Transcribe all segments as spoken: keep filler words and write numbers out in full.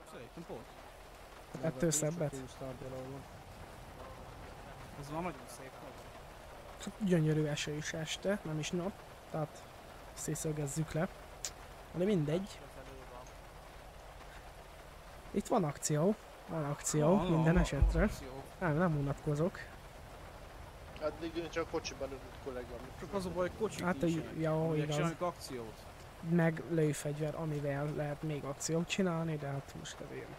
Szerintem pont. Ettől szebbet? Ez van nagyon szép nap. Hát gyönyörű eső is este, nem is nap. Tehát szészögezzük le. De mindegy. Itt van akció. Van akció, Van, minden van, esetre. van akció. Nem, nem unatkozok. Eddig én csak kocsiban ülünk kollégám. Csak az a baj, hogy kocsik Hát, nincsenek. ja, Ugye igaz. csináljuk akciót. Meg lőfegyver, amivel lehet még akciót csinálni, de hát most ezért.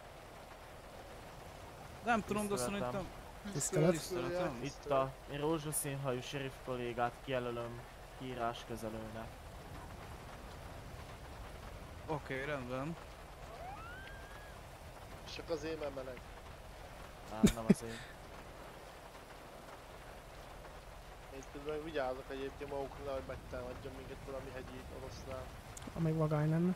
Nem tudom, de Tiszteletem. szerintem... Tisztelet. Tiszteletem. Itt a én rózsaszínhajú sheriff kollégát kijelölöm kiíráskezelőnek. Oké, okay, rendben. Csak az én meleg. Nem, nem azért. Én közben vigyázok egyébként magukra, hogy megtámadjon minket valami hegyi oroszlán. Amíg vagány lenne.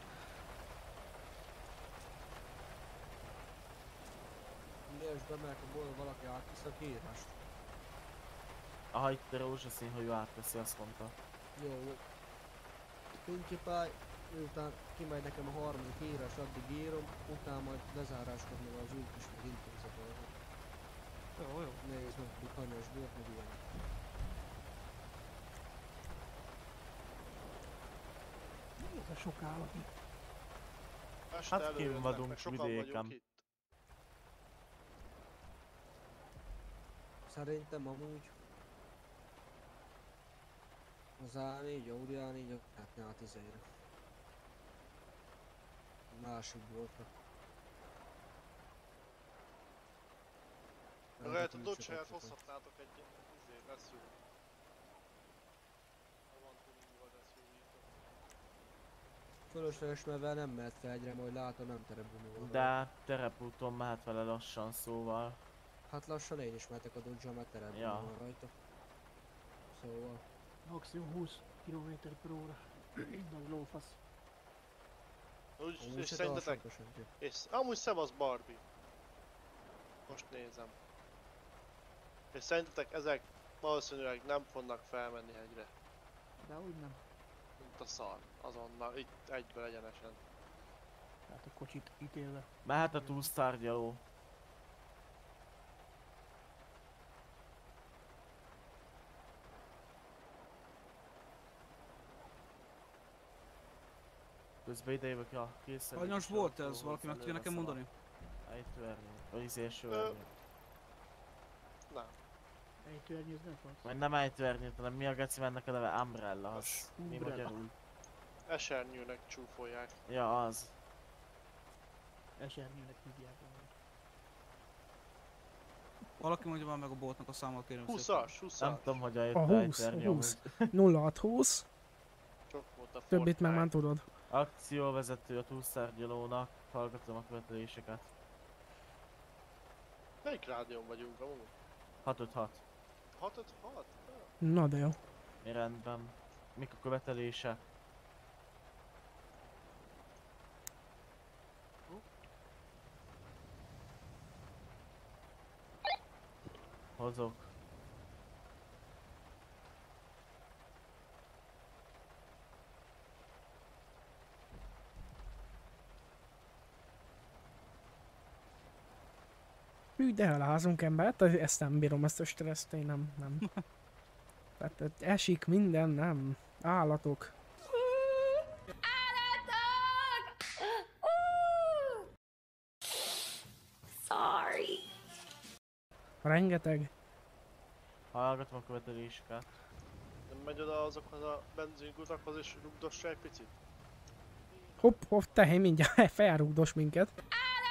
Miért bemehet a boltba, valaki átvisz a kiírást? Aha, itt a rózsaszínhajú átveszi, azt mondta. Jó, jó. Pinky Pie, miután kimegy nekem a harmadik írás, addig írom, utána majd lezáráskodni az út is, meg intézet dolgot. Jó, jó. Nézd meg, hogy hanyas bőt, meg ilyenek. Ez a sok állat. Este Hát előjönnek, kint vagyunk meg sokan vidéken. vagyunk itt. Szerintem amúgy az á négy, Audi á négy, hát át izére. Másik boltra. Lehet, a Dodge-et hozhatnátok egy izé, lesz jó. Ha van tuningban, lesz jó írtok. Fölösleges, mert nem mehet fel egyre, majd látom, nem terepülni. De terepúton mehet vele lassan, szóval. Hát lassan én is mehetek a Dodge-al, mert terepülni Ja. van rajta. Szóval... Maximum húsz kilométer per óra. Nagy lófasz. Úgy, Amúgy és se szerintetek, tartsatok. és amúgy szevasz Barbie. Most nézem. És szerintetek ezek valószínűleg nem fognak felmenni hegyre. De úgy nem. Mint a szar. Azonnal, itt egyből egyenesen. Tehát a kocsit ítélve. Mehet a túlsztárgyaló. Közben idejövök a készen. Hanyas volt ez? Valaki meg tudja nekem mondani? Ejtőernyő. Vagy izéső Ö. ernyő. Nem. Ejtőernyőznek van? Vagy nem ejtőernyőt, hanem mi a geci ennek a neve? Umbrella az. Mi Umbrella. magyarul? Esernyőnek csúfolják. Ja, az. Esernyőnek hívják. Valaki mondja már meg a boltnak a számot, kérem szépen. húszas, húszas. Nem tudom, hogy a A húsz, ejtőernyő húsz. amúgy. nulla hat húsz. Sok volt a Többit meg Fortnite. már tudod. Akcióvezető a túlszárgyalónak. Hallgatom a követeléseket. Melyik rádión vagyunk amúgy? hat öt hat. hat öt hat? Na de jó. Rendben. Mik a követelések? Hozok. Hű, de elházunk embert, ezt nem bírom, ezt a stresszt, én nem, nem. Tehát tehát esik minden, nem. Állatok. Sorry. Rengeteg. Hallgatom a követeléseket. Nem megy oda azokhoz a benzinkutakhoz és rugdossa egy picit? Hopp, hopp, tehén mindjárt felrúgdos minket.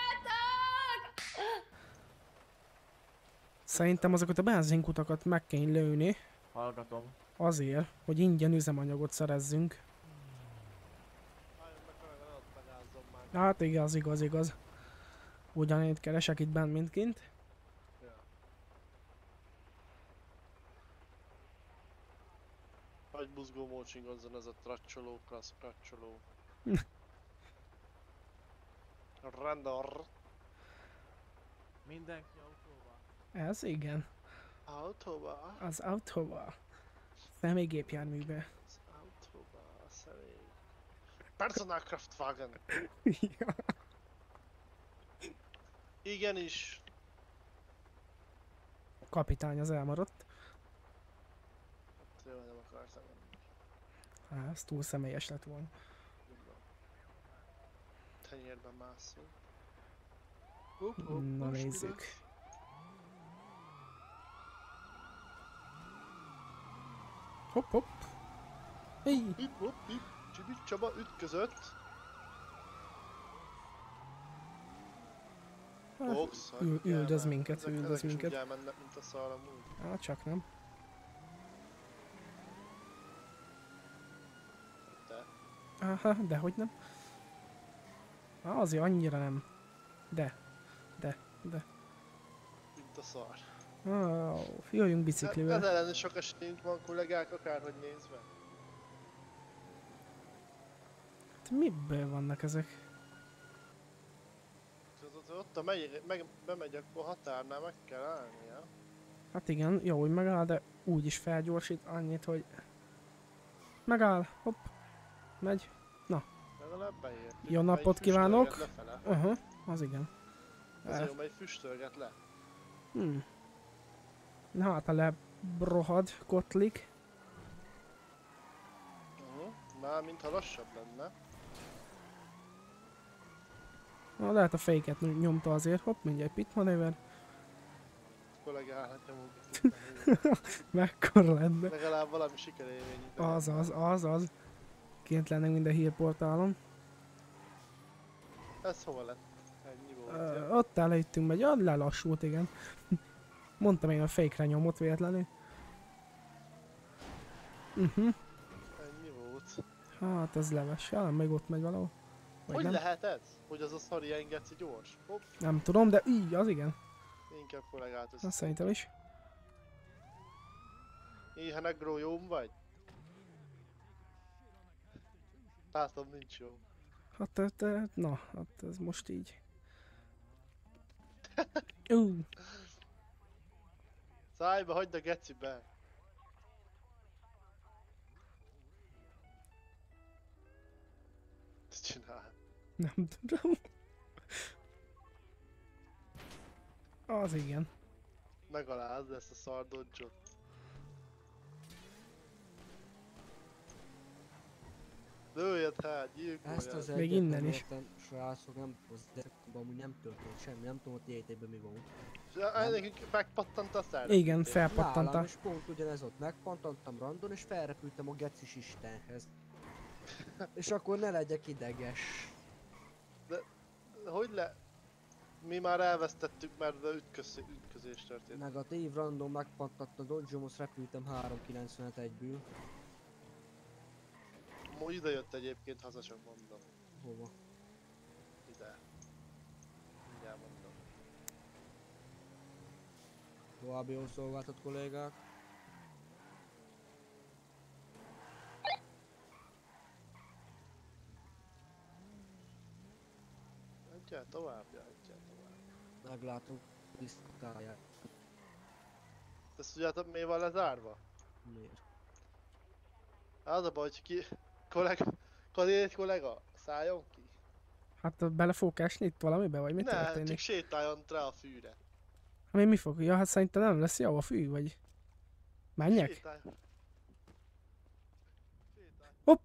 Szerintem azokat a benzinkutakat meg kell lőni. Hallgatom. Azért, hogy ingyen üzemanyagot szerezzünk. Álljon meg, hogy ott megázzom már. Hát igaz, igaz, igaz. Ugyanét keresek itt bent, mint kint. Ja. Hagy buzgó mócsingozzon ez a tracsoló, klassz tracsoló. Rendor. Mindenki autóval. Ez igen. Autóba. Az autóval. Személygépjárműbe. Az autóba, személy. Personal Kraftwagen. Ja. Igenis. Kapitány az elmaradt. Hát jó, nem akartam menni. Hát, ez túl személyes lett volna. Tenyérben mászunk. Hopp, hopp, Na most nézzük. ide. Hopp, hopp. Hey. Hip, hopp, hip. Csibi Csaba ütközött. Hát, Box, ül- hagyjuk üldöz el, minket, ezek- üldöz ezek is minket. úgy elmennek, mint a szar amúgy. Hát csak nem. De. Aha, dehogy nem. Á, azért annyira nem. De. De. De. Mint a szar. Oh, jöjjünk Ez biciklivel. ellen sok esélyünk van, kollégák, akárhogy nézve. Hát miből vannak ezek? Tudod, hogy ott a megy, meg, bemegy, akkor határnál meg kell állnia. Hát igen, jó, hogy megáll, de úgy is felgyorsít annyit, hogy... Megáll, hopp, megy. Legalább beértünk. Jó napot Melyik kívánok! füstölget lefele. Aha, az igen. Ez Eh, jó, mely füstölget le. Hmm. Na hát a lebrohad, kotlik. Uh-huh. Már mintha lassabb lenne. Na, lehet a féket nyomta azért, hopp, mindjárt pit manőver. Kollégálhat nyomunk. Mekkora lenne. Legalább valami sikerélmény. Az az, az az. Kint lennek minden hírportálon. Ez hova lett? Ennyi volt. Ö, ja. ott előttünk megy, ah, lelassult, igen. Mondtam én a fake-re nyomott véletlenül. Uh-huh. Ennyi volt. Hát ez leves, ja, még ott megy valahol. Vagy Hogy nem? lehet ez? Hogy az a szar ilyen geci gyors? Hopp, Nem tudom, de így, az igen. inkább kollégát össze. Azt szerintem is. Éhe negró jó vagy? Látom nincs jó. Hát, te, te, na, hát ez most így. Ú, Szájba, hagyd a gecibe! Mit csinál? nem tudom. Az igen. Megalázd ezt a szar dodge-ot. Lőjed hát, gyilkoljad! Ezt az Még egyet innen nem is. értem, srácok, nem az gyerekkorban amúgy nem történt semmi, nem tudom, hogy té té-ben mi van. Ja, nekünk megpattant a szár. Igen, felpattant Nálam a... is pont ugyanez ott, megpattantam randon és felrepültem a gecis istenhez. És akkor ne legyek ideges. Hogy le... Mi már elvesztettük, mert ütköz... ütközés történt. Negatív, random megpattant a dodge-omhoz, repültem három kilencvenet egyből. Mo ide jött egyébként, haza csak mondom. Hova? Ide. Mindjárt mondom. További jó szolgáltat kollégák. Adjál tovább, ja, adjál tovább. Meglátom tisztáját. Ezt tudjátok mi van lezárva? Miért? Az a baj, hogy ki... Kollega... Kadi egy kollega, szálljon ki. Hát bele fogok esni itt valamibe, vagy mi Ne, csak történik? sétáljon rá a fűre. Mi, mi fog? Ja, hát szerintem nem lesz jó a fű, vagy... Menjek? Sétáljon. Sétálj. Hopp!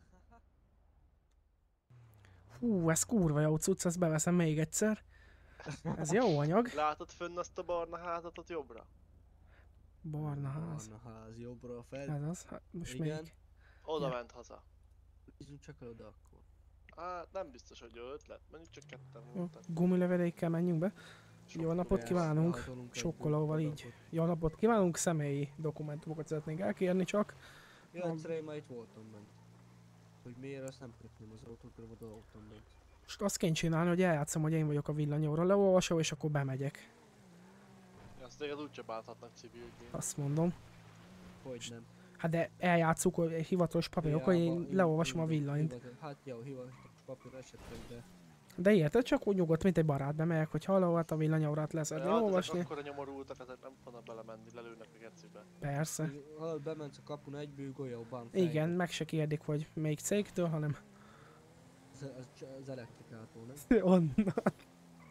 Hú, ez kurva jó cucc, ezt beveszem még egyszer. Ez jó anyag. Látod fönn azt a barna házat ott jobbra? Barna ház. Barna ház, jobbra fel. Ez az, hát most Igen. még. Oda Ja. ment haza. Bízunk csak el oda akkor. Hát nem biztos, hogy jó ötlet, mondjuk csak ketten Jó, voltak. gumilevelékkel menjünk be. Jó napot Persze, kívánunk. átolunk egy Sokkolóval darabot. így. Jó napot kívánunk, személyi dokumentumokat szeretnénk elkérni csak. Ja, egyszerűen már itt voltam bent. Hogy miért, azt nem kötném az autót, mert oda voltam bent. Most azt kéne csinálni, hogy eljátszom, hogy én vagyok a villanyóra, leolvasom, és akkor bemegyek. Azt téged úgyse bánthatnak civilként. Azt mondom. Hogy nem. Hát de eljátszuk, hogy egy hivatalos papírok, hogy én Hiába, leolvasom a hivatal- villanyt. hivatal- Hát jó, hivatalos papír esetleg, de... De érted, csak úgy nyugodt, mint egy barát bemegyek, hogy halló, hát a villanyórát leszedni, Ja, ezek olvasni. akkora nyomorultak, ezek nem fognak belemenni, lelőnek a gecibe. Persze. Ha bementsz a kapun egyből, golyóban Igen, meg se kérdik, hogy melyik cégtől, hanem Az, az, az elektrikától, nem? onnan. Hogy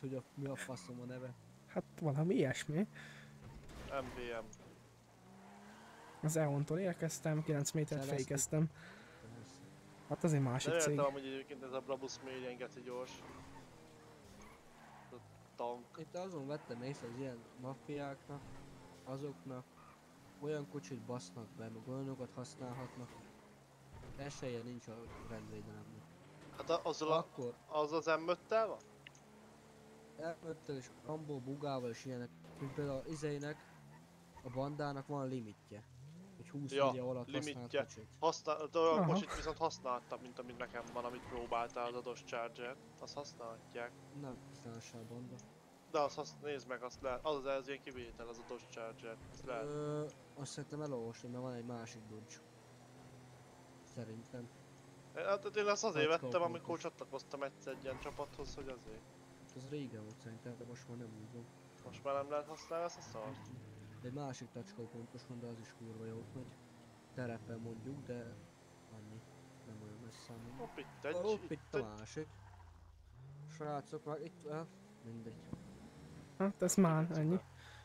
hogy a, mi a faszom a neve. Hát valami ilyesmi. em vé em. Az E O N-tól érkeztem, kilenc métert Szereztük. fékeztem. Persze. Hát az egy másik Nem cég. értem amúgy egyébként ez a Brabus mélyen geci gyors. Ez a tank. Itt azon vettem észre, az ilyen maffiáknak, azoknak olyan kocsit basznak be, meg olyanokat használhatnak. Esélye nincs a rendvédelemnek. Hát a- azzal a, Akkor az az em öttel van? elmöttel és Rambo bugával és ilyenek, mint például az izének, a bandának van limitje. Hogy húsz Ja, millió alatt használt limitje. kocsit. Használ, de olyan Aha. kocsit viszont használtam, mint amit nekem van, amit próbáltál, az a Dodge Charger. Azt használhatják. Nem használásá a banda. De azt, azt nézd meg, azt lehet. Az az, az ilyen kivétel, az a Dodge Charger. Azt lehet. Ö, azt szerintem elolvasni, mert van egy másik Dodge. Szerintem. Hát én azt azért Macska vettem, a amikor kókusz. csatlakoztam egyszer egy ilyen csapathoz, hogy azért. Az régen volt szerintem, de most már nem úgy van. Most már nem lehet használni ezt a szart. De egy másik tacskó pontos van, de az is kurva jót megy. Terepen mondjuk, de annyi. Nem olyan messze mondjuk. Hopp, itt egy, Hopp, itt, itt a másik. Srácok, már itt, eh, mindegy. Hát ez már ennyi.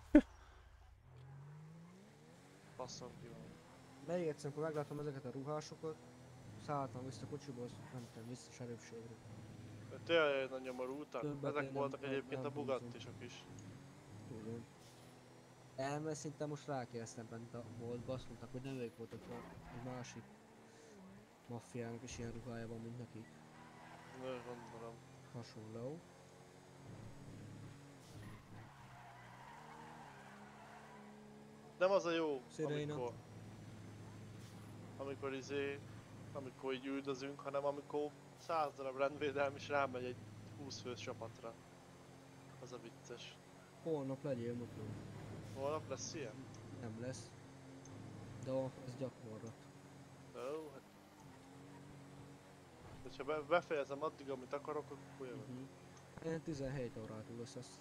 Passzom ki van. Még egyszer, amikor meglátom ezeket a ruhásokat, szálltam vissza a kocsiból, azt mentem vissza serifségre. Tényleg nagy nyomorú utak. Többet Ezek én voltak nem- egyébként a nem Bugattisok is. Tudom. Elme szinte most rákérdeztem bent a boltba, azt mondták, hogy nem ők voltak, a egy másik maffiának is ilyen ruhája van, mint nekik. Nő, gondolom. Hasonló. Nem az a jó, Sziréna. amikor... Amikor izé... Amikor így üldözünk, hanem amikor száz darab rendvédelm is rámegy egy húsz fős csapatra. Az a vicces. Holnap legyél motor. Holnap lesz ilyen? Nem lesz. De a- ez gyakorlat. Jó, hát... Ha be, befejezem addig, amit akarok, akkor jövök. Uh-huh. Ilyen tizenhét órától lesz azt.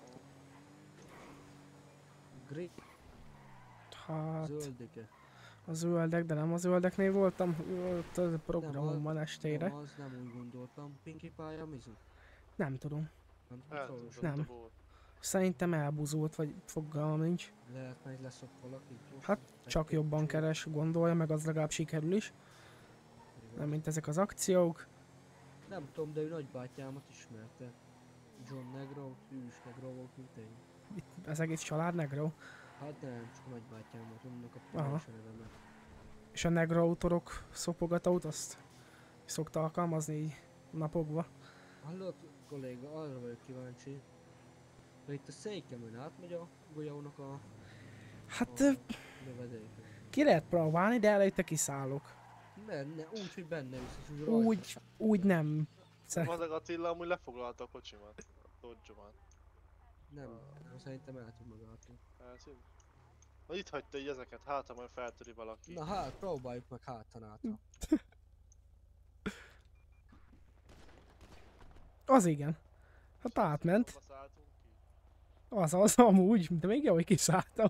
Gri, Hát zöldike. a zöldek, de nem a zöldeknél voltam. Ott a programom van Nem estére. az, nem úgy gondoltam. Pinky pálya, Mizu? Nem tudom. Nem tudsz róla Eltudott sem? Nem. a bót. Szerintem elbuzult, vagy fogalmam nincs. Lehet, hogy lesz ott valaki. Hát, Csak jobban keres, gondolja, meg az legalább sikerül is. Nem mint ezek az akciók. Nem tudom, de ő nagybátyámat ismerte. John Negro, ő is Negro volt, mint én. Itt az egész család negro. Hát nem, csak nagybátyámat, annak a Aha. pontos nevemet. És a negro autorok szopogatót azt szokta alkalmazni így napokba. Hallod, kolléga, arra vagyok kíváncsi. Hogy itt a székemen átmegy a golyónak a, Hát a ö, lövedéke. ki lehet próbálni, de előtte kiszállok. Benne, úgy, hogy benne visz, és úgy Úgy, rajta. úgy nem. Szer- Vadeg Attila amúgy lefoglalta a kocsimat. A Dodge-omat. Nem, nem, szerintem el tud megállni. Elszín? Na itt hagyta így ezeket, hát ha majd feltöri valaki. Na hát, próbáljuk meg hátan átra. Az igen. Hát átment. Hova szálltunk ki? Az az amúgy, de még jó, hogy kiszálltam.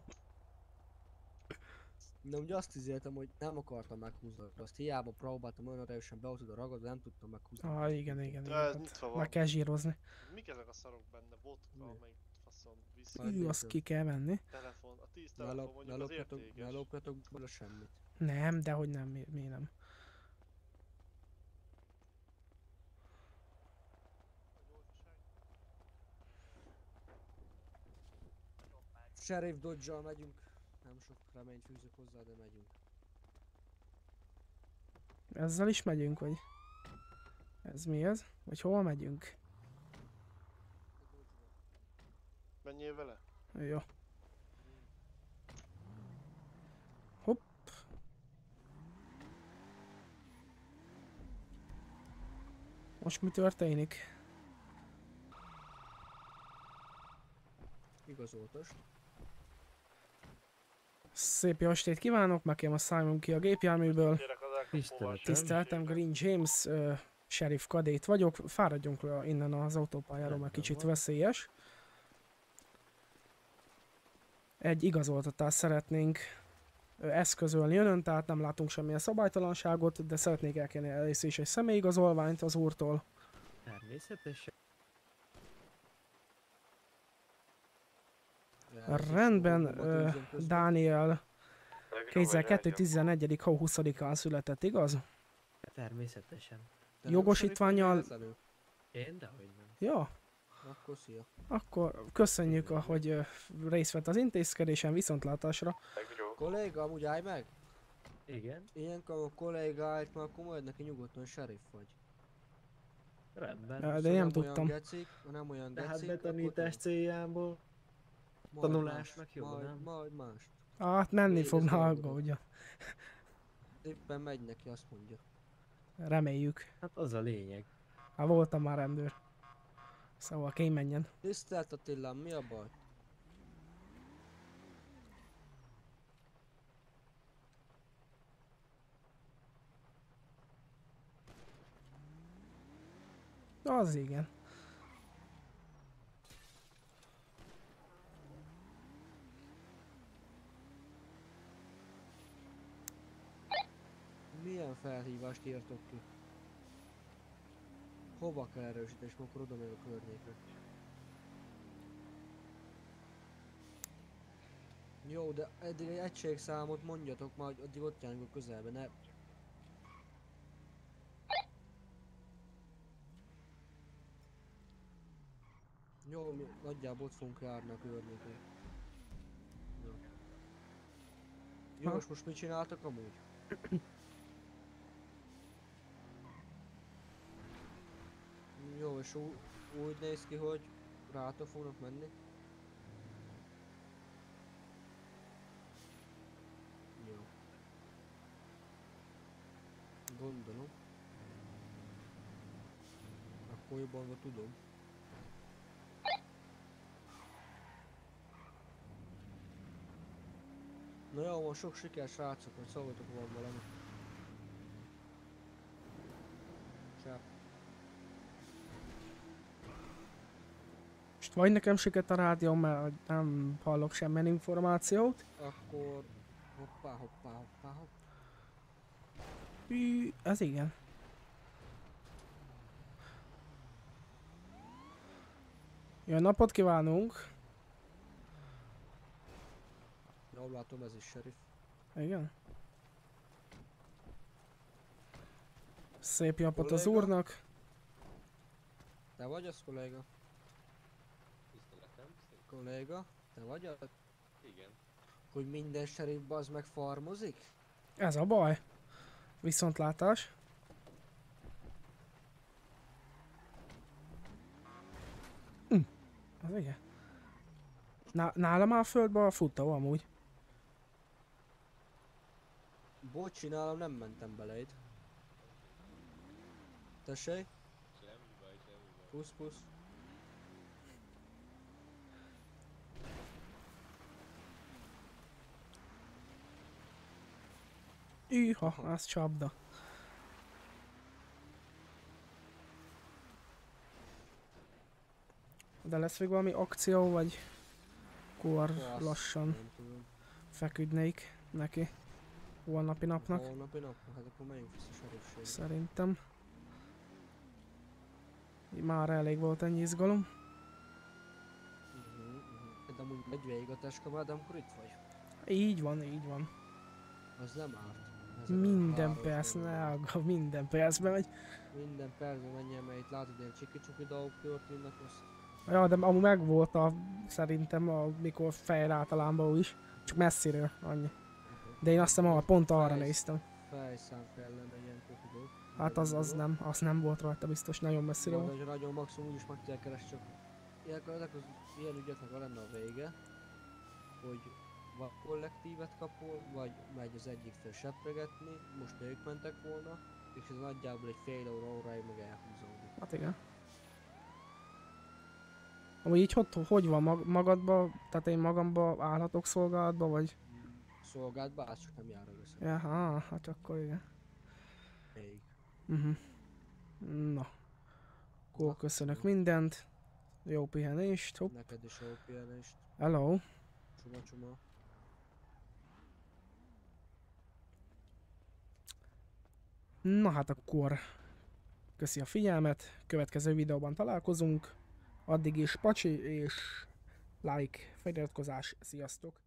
De ugye azt izéltem, hogy nem akartam meghúzni, azt hiába próbáltam olyan erősen be oda ragadni, nem tudtam meghúzni. Ah, igen, igen, De igen. ez Hát nyitva van. meg kell zsírozni. Mik ezek a szarok benne? Vodka, Mi? meg faszom, viszki, Hát Ő, azt nézem. ki kell venni. telefon. A tíz Ne, telefon lop, ne mondjuk az lopjatok, ne értékes. lopjatok bele semmit. Nem, de hogy nem, mi, mi nem. Sheriff Dodge-al megyünk. Nem sok reményt fűzök hozzá, de megyünk. Ezzel is megyünk, vagy? Ez mi ez? Vagy hova megyünk? Menjél vele? Jó. Hopp. Most mi történik? Igazoltas. Szép jó estét kívánok, nekem a Simon ki a gépjárműből. Kérek az elkapóval. Tiszteltem, Green James, uh, sheriff kadét vagyok. Fáradjunk le innen az autópályáról, mert Rendben kicsit van. veszélyes. Egy igazoltatást szeretnénk ö, eszközölni önön, tehát nem látunk semmilyen szabálytalanságot, de szeretnék elkérni először is egy személyigazolványt az úrtól. Természetesen. Rendben, ö, Dániel kétezer-kettő tizenegyedik hó huszadikán született, igaz? Természetesen. Jogosítvánnyal... Én dehogy nem. Ja, Akkor szia. akkor köszönjük, hogy ö, részt vett az intézkedésen, viszontlátásra. Kolléga, amúgy állj meg! Igen, Ilyenkor a kolléga állt, mert akkor majd neki nyugodtan sheriff vagy. rendben. Ö, De Szóval én nem Olyan tudtam. gecik, ha nem olyan De hát gecik, betanítás akkor céljából majd tanulásnak más, jó, majd, nem? Majd mást. Hát menni Végez fogna, dolgodat. aggódja. Éppen megy neki, azt mondja. Reméljük. Hát az a lényeg. Hát voltam már rendőr. Szóval kény menjen. Tisztelt Attilám, mi a baj? Az igen. Milyen felhívást írtok ki? Hova kell erősítés, akkor oda meg a környékre. Jó, de eddig egy egységszámot mondjatok már, hogy addig ott járunk a közelbe, ne... Jó, mi nagyjából ott fogunk járni a környékre. Jó. Jó, Ha? és most mit csináltak amúgy? Jó, és ú- úgy néz ki, hogy rátok fognak menni? Jó. Gondolom. Akkor jobban van tudom. Na jó, van sok siker srácok, hogy szóljatok, van valami. Csá. Most vagy nekem siket a rádió, mert nem hallok semmilyen információt. Akkor... Hoppá, hoppá, hoppá, hoppá. Hű, ez igen. Jó napot kívánunk! Jól látom, ez is sheriff. Igen. Szép napot az Kolléga? úrnak. Te vagy az, kolléga? Kolléga? Te vagy az? Igen. Hogy minden sheriff bazd meg farmozik? Ez a baj. Viszontlátás. Hm. Az igen. Ná nálam áll földbe a futó amúgy. Bocsi, nálam nem mentem beleid. Tessék? Semmi baj, semmi baj. Pusz, pusz. Üha, az csapda. De lesz még valami akció, vagy akkor Azt lassan Nem tudom. feküdnék neki holnapi napnak, Holnapi nap? Hát akkor menjünk vissza sheriffségre. szerintem. Már elég volt ennyi izgalom. Mhm, mhm. De amúgy megy végig a teskamád, amikor itt vagy. Így van, így van. Az nem árt. Ezek a Minden páros perc, dolgok. ne aggódj, minden percben megy. Minden percben menjen, mert itt látod, ilyen csiki-csuki dolgok történnek, azt Ja, de amúgy megvolt a, szerintem, amikor fejre általában is. Csak messziről, annyi. De én azt hiszem, ahol pont arra Fejsz- néztem. fejszám kellene ilyen tudod. Hát az, az nem, az nem volt rajta biztos, nagyon messziről Jó, volt. de hogyha nagyon maximum úgyis meg tudják keresni, csak ilyenkor ezek az ilyen ügyeknek a lenne a vége, hogy vagy kollektívet kapol, vagy megy az egyik fél sepregetni, most ők mentek volna, és ez nagyjából egy fél óra, óráig meg elhúzódik. Hát igen. Amúgy így hogy, hogy van mag, magadba, tehát én magamba állhatok szolgálatba, vagy? Szolgált bár csak nem jár össze. Ja, á, hát akkor igen. Még. Uh-huh. Na. Akkor Na, köszönök jó. mindent. Jó pihenést. Hopp. Neked is jó pihenést. Hello. Csuma csuma. Na hát akkor köszi a figyelmet, következő videóban találkozunk. Addig is pacsi, és like, feliratkozás, sziasztok!